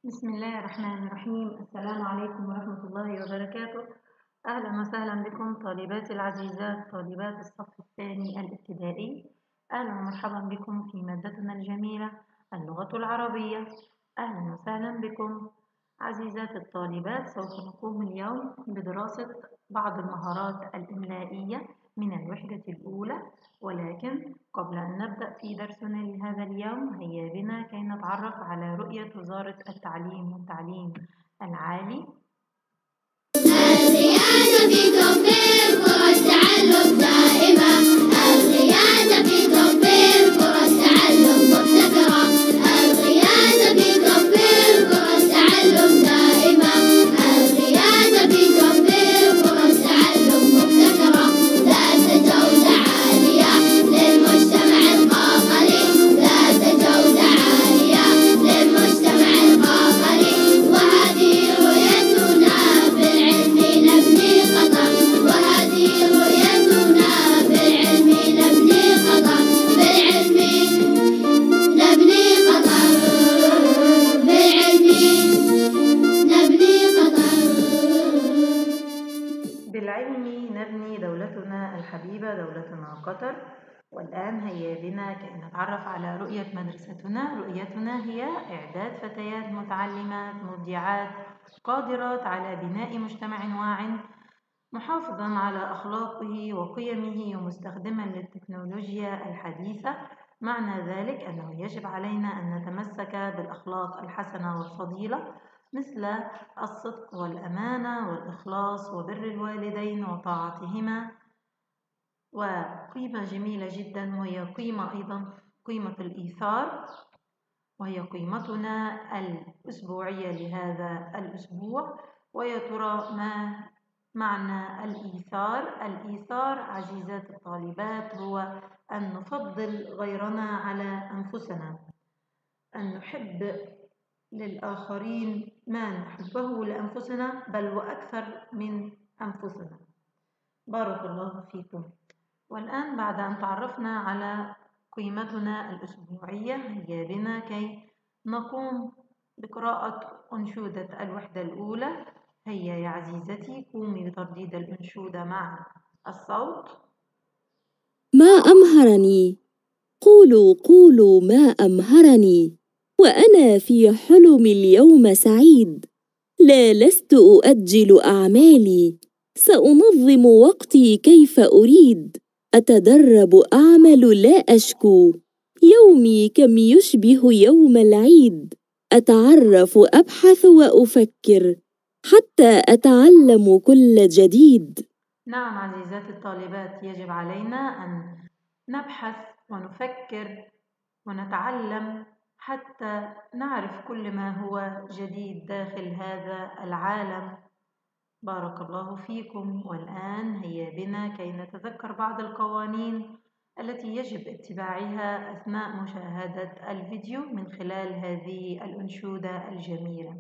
بسم الله الرحمن الرحيم. السلام عليكم ورحمة الله وبركاته. أهلا وسهلا بكم طالباتي العزيزات، طالبات الصف الثاني الابتدائي. أهلا ومرحبا بكم في مادتنا الجميلة اللغة العربية. أهلا وسهلا بكم عزيزات الطالبات. سوف نقوم اليوم بدراسة بعض المهارات الإملائية من الوحدة الأولى، ولكن قبل أن نبدأ في درسنا لهذا اليوم هيا بنا كي نتعرف على رؤية وزارة التعليم والتعليم العالي. الريادة في توفير فرص تعلم دائمة. الريادة في توفير فرص تعلم مبتكرة. الريادة في توفير فرص تعلم دائمة. الريادة في توفير فرص تعلم مبتكرة ذات جودة عالية للمجتمع القاهري. ذات جودة عالية للمجتمع القاهري. وهذه رؤيتنا بالعلم نبني قطر. وهذه رؤيتنا بالعلم نبني قطر. بالعلم نبني قطر. بالعلم نبني قطر. بالعلم نبني دولتنا الحبيبة، دولتنا قطر. والآن هيا بنا كي نتعرف على رؤية مدرستنا. رؤيتنا هي إعداد فتيات متعلمات مبدعات قادرات على بناء مجتمع واع محافظا على أخلاقه وقيمه ومستخدما للتكنولوجيا الحديثة. معنى ذلك أنه يجب علينا أن نتمسك بالأخلاق الحسنة والفضيلة، مثل الصدق والأمانة والإخلاص وبر الوالدين وطاعتهما. وقيمة جميلة جدا وهي قيمة أيضا قيمة الإيثار، وهي قيمتنا الأسبوعية لهذا الأسبوع. ويا ترى ما معنى الإيثار؟ الإيثار عزيزات الطالبات هو أن نفضل غيرنا على أنفسنا، أن نحب للآخرين ما نحبه لأنفسنا بل وأكثر من أنفسنا. بارك الله فيكم. والآن بعد أن تعرفنا على قيمتنا الأسبوعية هيا بنا كي نقوم بقراءة أنشودة الوحدة الأولى. هيا يا عزيزتي قومي بترديد الأنشودة مع الصوت. ما أمهرني، قولوا قولوا ما أمهرني، وأنا في حلمي اليوم سعيد. لا لست أؤجل أعمالي، سأنظم وقتي كيف أريد. أتدرب أعمل لا أشكو، يومي كم يشبه يوم العيد. أتعرف أبحث وأفكر، حتى أتعلم كل جديد. نعم عزيزات الطالبات، يجب علينا أن نبحث ونفكر ونتعلم حتى نعرف كل ما هو جديد داخل هذا العالم. بارك الله فيكم. والآن هيا بنا كي نتذكر بعض القوانين التي يجب اتباعها أثناء مشاهدة الفيديو من خلال هذه الأنشودة الجميلة.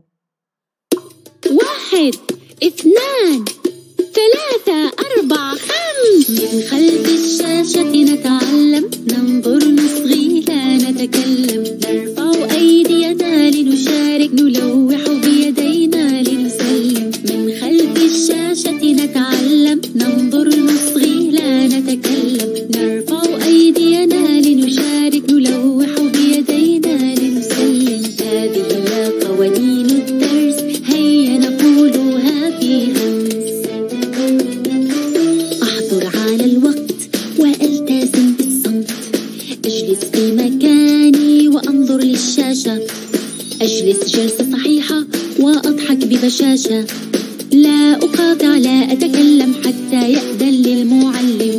1 2 3 4 5. من خلف الشاشة نتعلم، ننظر نصغي لا نتكلم، نرفع أيدينا لنشارك، نلوح بيدينا لنسلم. من خلف الشاشة نتعلم، ننظر نصغي لا نتكلم، نرفع أيدينا لنشارك، نلوح بيدينا لنسلم. هذه هي قوانين الدرس، هيا نقولها في همس. أحضر على الوقت وألتزم بالصمت، أجلس في مكاني وأنظر للشاشة، أجلس جلسة صحيحة وأضحك ببشاشة، لا أقاطع لا أتكلم حتى يأذن للمعلم.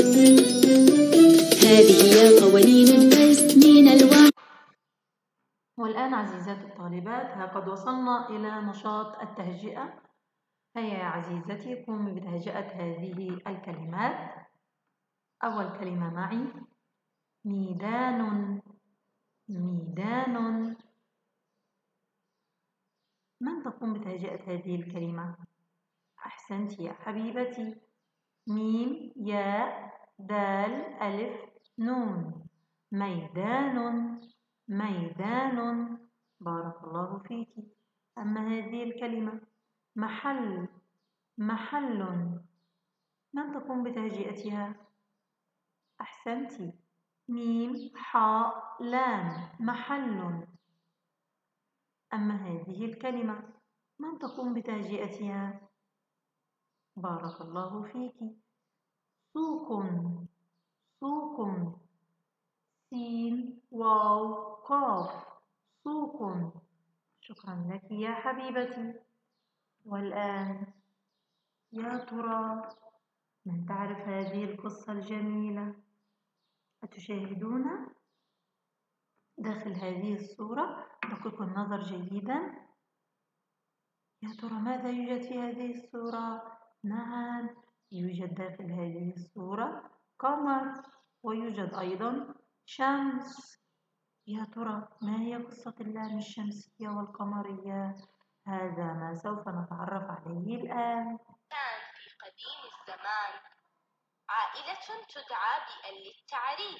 هذه هي قوانين الدرس من الوعي. والآن عزيزات الطالبات ها قد وصلنا إلى نشاط التهجئة. هيا يا عزيزتي قومي بتهجئة هذه الكلمات. أول كلمة معي: ميدان. ميدان. من تقوم بتهجئة هذه الكلمة؟ أحسنت يا حبيبتي. ميم ياء دال ألف نون. ميدان. ميدان. بارك الله فيك. أما هذه الكلمة محل، محل، من تقوم بتهجئتها؟ أحسنت، ميم حاء لام، محل. أما هذه الكلمة من تقوم بتهجئتها؟ بارك الله فيك، سوق، سوق، سين واو قاف، سوق. شكرا لك يا حبيبتي. والآن يا ترى من تعرف هذه القصة الجميلة؟ أتشاهدون داخل هذه الصورة؟ دققوا النظر جيدا. يا ترى ماذا يوجد في هذه الصورة؟ نعم، يوجد داخل هذه الصورة قمر، ويوجد أيضا شمس. يا ترى ما هي قصة اللام الشمسية والقمرية؟ هذا ما سوف نتعرف عليه الآن. كان في قديم الزمان عائلة تدعى بأل التعريف.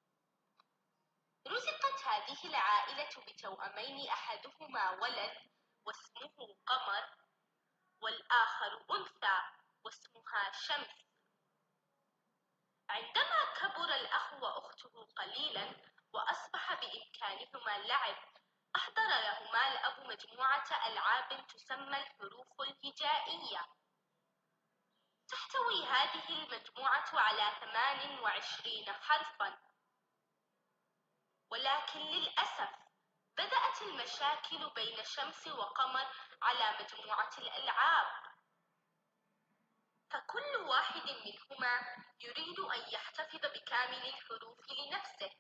رزقت هذه العائلة بتوأمين، أحدهما ولد واسمه قمر، والآخر أنثى واسمها شمس. عندما كبر الأخ وأخته قليلا وأصبح بإمكانهما اللعب، أحضر لهما الأب مجموعة ألعاب تسمى الحروف الهجائية. تحتوي هذه المجموعة على 28 حرفا، ولكن للأسف بدأت المشاكل بين شمس وقمر على مجموعة الألعاب، فكل واحد منهما يريد أن يحتفظ بكامل الحروف لنفسه.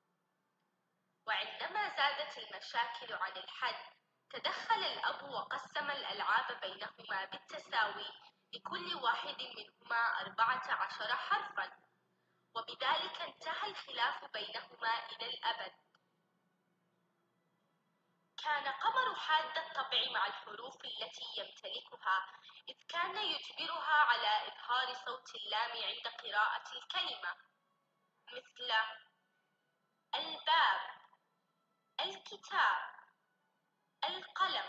وعندما زادت المشاكل عن الحد، تدخل الأب وقسم الألعاب بينهما بالتساوي، لكل واحد منهما 14 حرفا، وبذلك انتهى الخلاف بينهما إلى الأبد. كان قمر حاد الطبع مع الحروف التي يمتلكها، إذ كان يجبرها على إظهار صوت اللام عند قراءة الكلمة، مثل الباب، الكتاب، القلم.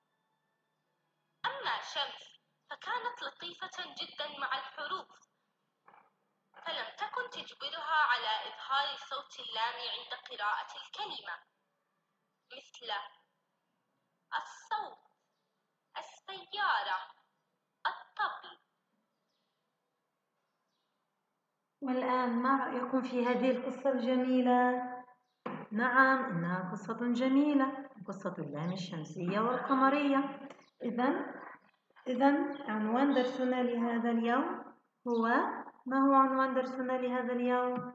أما شمس فكانت لطيفة جدا مع الحروف، فلم تكن تجبرها على إظهار صوت اللام عند قراءة الكلمة، مثل الصوت، السيارة، الطبل. والآن ما رأيكم في هذه القصة الجميلة؟ نعم، إنها قصة جميلة، قصة اللام الشمسية والقمرية. إذن عنوان درسنا لهذا اليوم هو، ما هو عنوان درسنا لهذا اليوم؟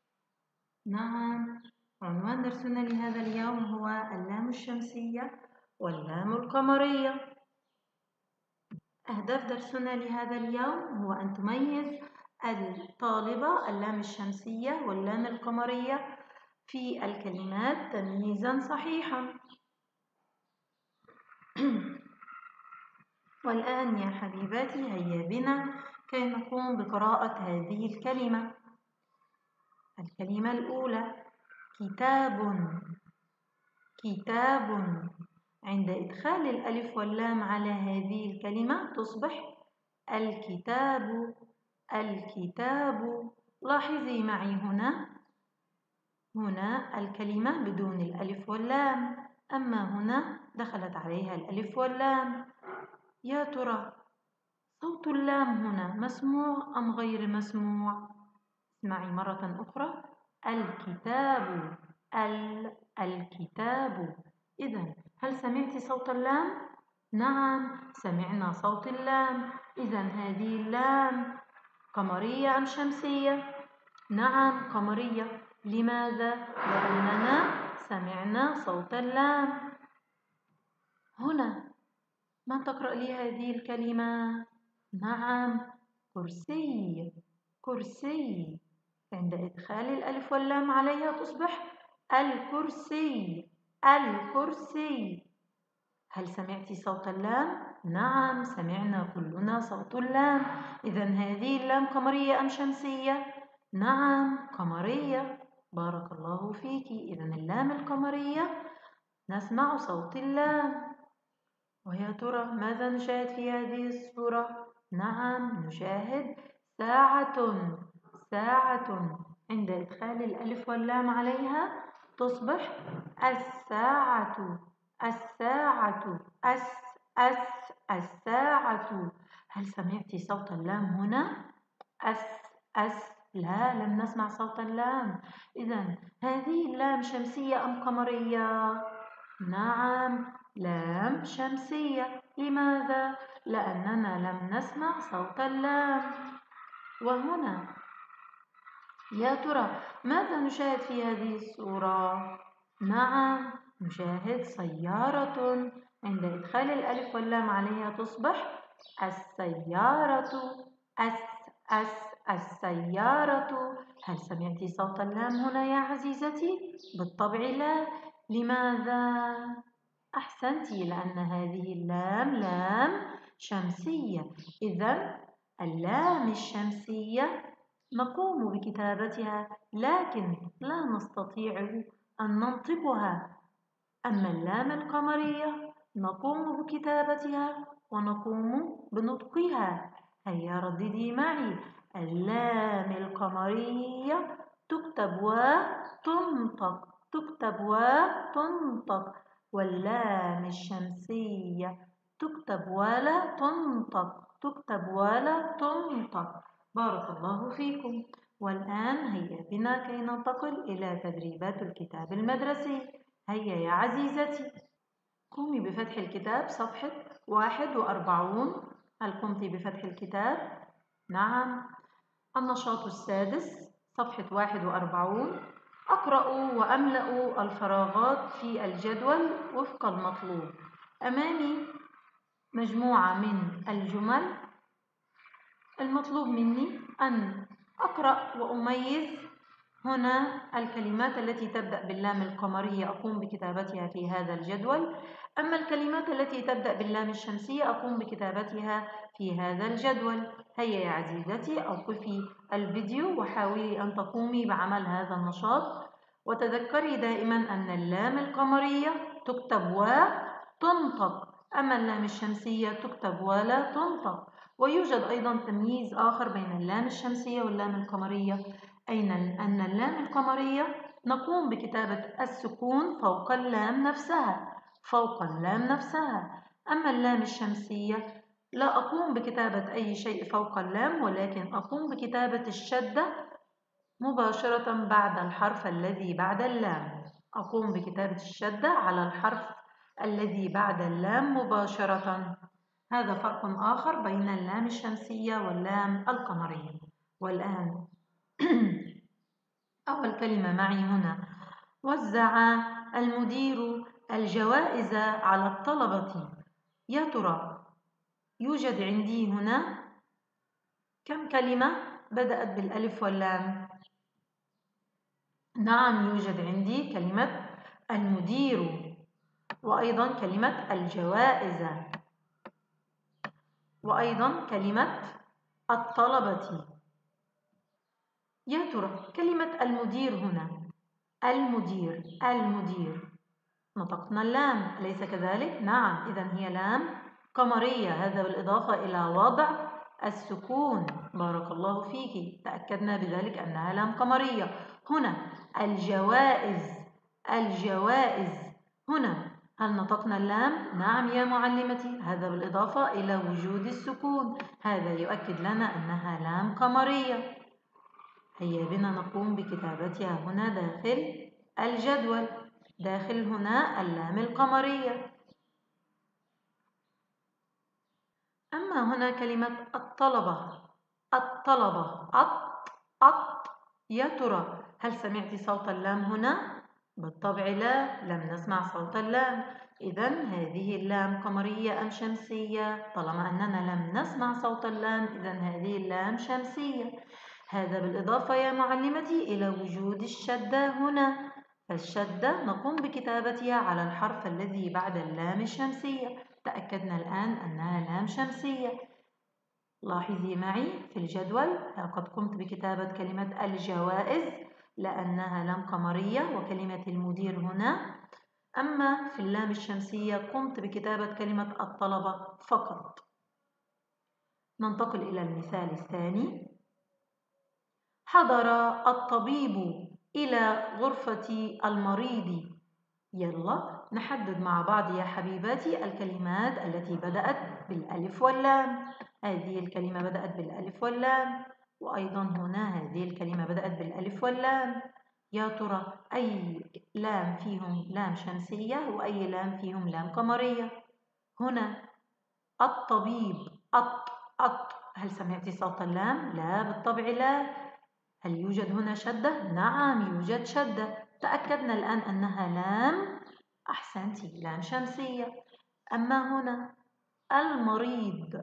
نعم، عنوان درسنا لهذا اليوم هو اللام الشمسية واللام القمرية. أهداف درسنا لهذا اليوم هو أن تميز الطالبة اللام الشمسية واللام القمرية في الكلمات تمييزا صحيحا. والآن يا حبيباتي هيا بنا كي نقوم بقراءة هذه الكلمة. الكلمة الأولى كتاب، كتاب. عند إدخال الألف واللام على هذه الكلمة تصبح الكتاب، الكتاب. لاحظي معي هنا الكلمة بدون الألف واللام، أما هنا دخلت عليها الألف واللام. يا ترى صوت اللام هنا مسموع أم غير مسموع؟ اسمعي مرة أخرى، الكتاب، الكتاب. إذن هل سمعت صوت اللام؟ نعم، سمعنا صوت اللام. إذن هذه اللام قمرية أم شمسية؟ نعم، قمرية. لماذا؟ لأننا سمعنا صوت اللام. هنا من تقرأ لي هذه الكلمة؟ نعم، كرسي، كرسي. عند إدخال الألف واللام عليها تصبح الكرسي، الكرسي. هل سمعت صوت اللام؟ نعم، سمعنا كلنا صوت اللام. إذن هذه اللام قمرية أم شمسية؟ نعم، قمرية. بارك الله فيك. إذن اللام القمرية نسمع صوت اللام. ويا ترى ماذا نشاهد في هذه الصورة؟ نعم، نشاهد ساعة. ساعة عند إدخال الألف واللام عليها تصبح الساعة. الساعة. الساعة. هل سمعت صوت اللام هنا؟ لا، لم نسمع صوت اللام. إذن هذه اللام شمسية أم قمرية؟ نعم، لام شمسية. لماذا؟ لأننا لم نسمع صوت اللام. وهنا يا ترى ماذا نشاهد في هذه الصورة؟ نعم، نشاهد سيارة. عند إدخال الألف واللام عليها تصبح السيارة. السيارة. هل سمعت صوت اللام هنا يا عزيزتي؟ بالطبع لا. لماذا؟ أحسنت، لأن هذه اللام لام شمسية. إذن اللام الشمسية نقوم بكتابتها لكن لا نستطيع أن ننطقها. أما اللام القمرية نقوم بكتابتها ونقوم بنطقها. هيا رددي معي: اللام القمرية تكتب وتنطق. تكتب وتنطق. واللام الشمسية تكتب ولا تنطق. تكتب ولا تنطق. بارك الله فيكم. والآن هيا بنا كي ننتقل إلى تدريبات الكتاب المدرسي. هيا يا عزيزتي، قومي بفتح الكتاب صفحة 41. هل قمت بفتح الكتاب؟ نعم. النشاط السادس صفحة 41. أقرأ وأملأ الفراغات في الجدول وفق المطلوب. أمامي مجموعة من الجمل. المطلوب مني أن أقرأ وأميز هنا الكلمات التي تبدأ باللام القمرية أقوم بكتابتها في هذا الجدول. أما الكلمات التي تبدأ باللام الشمسية أقوم بكتابتها في هذا الجدول. هيا يا عزيزتي، أوقفي الفيديو وحاولي أن تقومي بعمل هذا النشاط. وتذكري دائما أن اللام القمرية تكتب وتنطق، أما اللام الشمسية تكتب ولا تنطق. ويوجد أيضا تمييز آخر بين اللام الشمسية واللام القمرية، أن اللام القمرية نقوم بكتابة السكون فوق اللام نفسها. فوق اللام نفسها. أما اللام الشمسية لا أقوم بكتابة أي شيء فوق اللام، ولكن أقوم بكتابة الشدة مباشرة بعد الحرف الذي بعد اللام. أقوم بكتابة الشدة على الحرف الذي بعد اللام مباشرة. هذا فرق آخر بين اللام الشمسية واللام القمرية. والآن أول كلمة معي هنا: وزع المدير الجوائز على الطلبة. يا ترى يوجد عندي هنا كم كلمة بدأت بالألف واللام؟ نعم، يوجد عندي كلمة المدير، وأيضا كلمة الجوائز، وأيضا كلمة الطلبة. يا ترى كلمة المدير هنا، المدير نطقنا اللام أليس كذلك؟ نعم، إذن هي لام قمرية، هذا بالإضافة إلى وضع السكون. بارك الله فيك، تأكدنا بذلك أنها لام قمرية. هنا الجوائز هنا هل نطقنا اللام؟ نعم يا معلمتي، هذا بالإضافة إلى وجود السكون، هذا يؤكد لنا أنها لام قمرية. هيا بنا نقوم بكتابتها هنا داخل الجدول، داخل هنا اللام القمرية. أما هنا كلمة الطلبة، يا ترى هل سمعت صوت اللام هنا؟ بالطبع لا، لم نسمع صوت اللام. إذن هذه اللام قمرية أم شمسية؟ طالما أننا لم نسمع صوت اللام إذن هذه اللام شمسية. هذا بالإضافة يا معلمتي إلى وجود الشدة هنا، فالشدة نقوم بكتابتها على الحرف الذي بعد اللام الشمسية. تأكدنا الآن أنها لام شمسية. لاحظي معي في الجدول قد قمت بكتابة كلمة الجوائز لأنها لام قمرية، وكلمة المدير هنا أما في اللام الشمسية قمت بكتابة كلمة الطلبة فقط. ننتقل إلى المثال الثاني. حضر الطبيب إلى غرفة المريض. يلا نحدد مع بعض يا حبيباتي الكلمات التي بدأت بالألف واللام. هذه الكلمة بدأت بالألف واللام، وأيضا هنا هذه الكلمة بدأت بالألف واللام. يا ترى أي لام فيهم لام شمسية وأي لام فيهم لام قمرية؟ هنا الطبيب أط. هل سمعت صوت اللام؟ لا بالطبع لا. هل يوجد هنا شدة؟ نعم يوجد شدة. تأكدنا الآن أنها لام، أحسنتي، لام شمسية. أما هنا المريض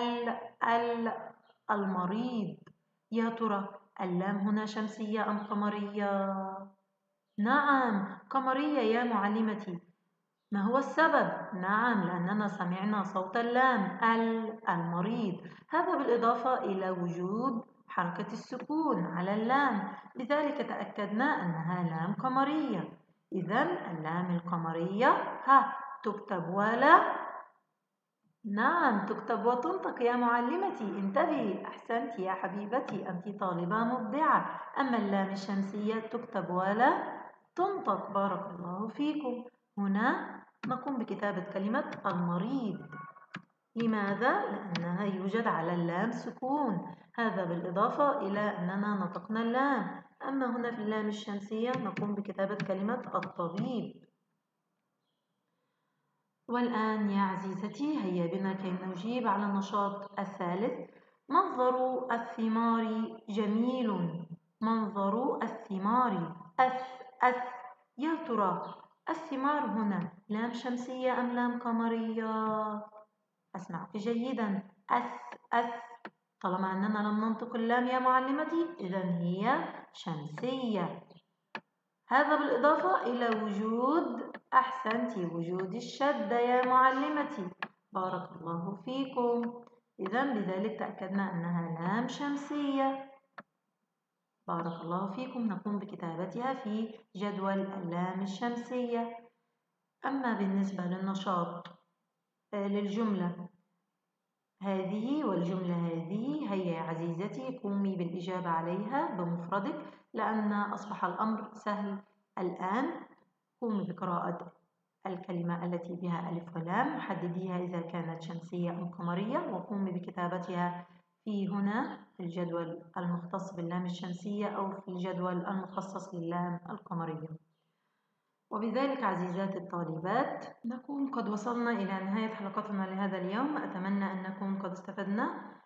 المريض، يا ترى اللام هنا شمسية أم قمرية؟ نعم قمرية يا معلمتي. ما هو السبب؟ نعم لأننا سمعنا صوت اللام المريض، هذا بالإضافة إلى وجود حركة السكون على اللام، لذلك تأكدنا أنها لام قمرية. إذن اللام القمرية تكتب ولا؟ نعم تكتب وتنطق يا معلمتي، انتبهي، أحسنت يا حبيبتي، أنت طالبة مبدعة. أما اللام الشمسية تكتب ولا تنطق. بارك الله فيكم. هنا نقوم بكتابة كلمة المريض. لماذا؟ لأنها يوجد على اللام سكون، هذا بالإضافة إلى أننا نطقنا اللام. أما هنا في اللام الشمسية نقوم بكتابة كلمة الطبيب. والآن يا عزيزتي هيا بنا كي نجيب على النشاط الثالث. منظر الثمار جميل. منظر الثمار أث. يا ترى الثمار هنا لام شمسية أم لام قمرية؟ أسمعت جيدا، أث. طالما أننا لم ننطق اللام يا معلمتي إذن هي شمسية، هذا بالإضافة إلى وجود وجود الشدة يا معلمتي. بارك الله فيكم. إذن بذلك تأكدنا أنها لام شمسية. بارك الله فيكم. نقوم بكتابتها في جدول اللام الشمسية. أما بالنسبة للنشاط للجملة هذه والجملة هذه، هيا يا عزيزتي قومي بالإجابة عليها بمفردك لأن أصبح الأمر سهل الآن. قومي بقراءة الكلمة التي بها ألف ولام، حدديها إذا كانت شمسية أم قمرية، وقومي بكتابتها في هنا في الجدول المختص باللام الشمسية أو في الجدول المخصص للام القمرية. وبذلك عزيزات الطالبات نكون قد وصلنا إلى نهاية حلقتنا لهذا اليوم. أتمنى أن نكون قد استفدنا.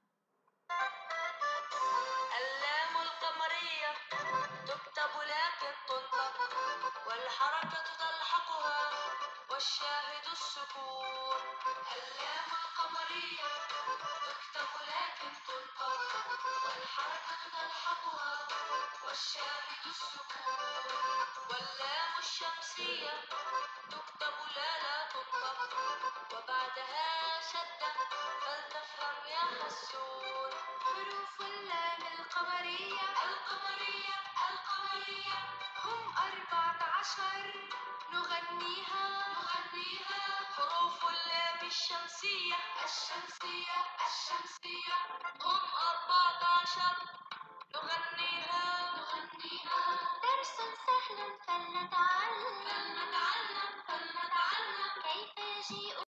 اللام القمرية تكتب لكن تنطق، والحركة تلحقها والشاهد السكون. اللام القمرية تكتب لكن تنطق، والحركة تلحقها والشاهد السكون. واللام الشمسية تكتب لا تنطق، وبعدها شدة، فلتفهم يا حسون. حروف اللام القمرية هم 14، نغنيها حروف اللام الشمسية هم 14.